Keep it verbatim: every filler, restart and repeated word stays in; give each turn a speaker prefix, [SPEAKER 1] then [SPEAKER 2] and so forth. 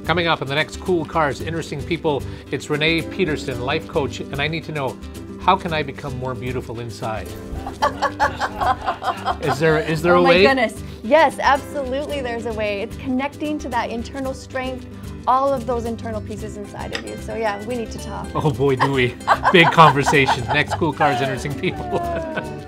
[SPEAKER 1] Coming up in the next Cool Cars, Interesting People, it's Renae Peterson, life coach, and I need to know, how can I become more beautiful inside? Is there is there
[SPEAKER 2] oh
[SPEAKER 1] a way?
[SPEAKER 2] Oh my goodness. Yes, absolutely there's a way. It's connecting to that internal strength, all of those internal pieces inside of you. So yeah, we need to talk.
[SPEAKER 1] Oh boy, do we. Big conversation. Next Cool Cars, Interesting People.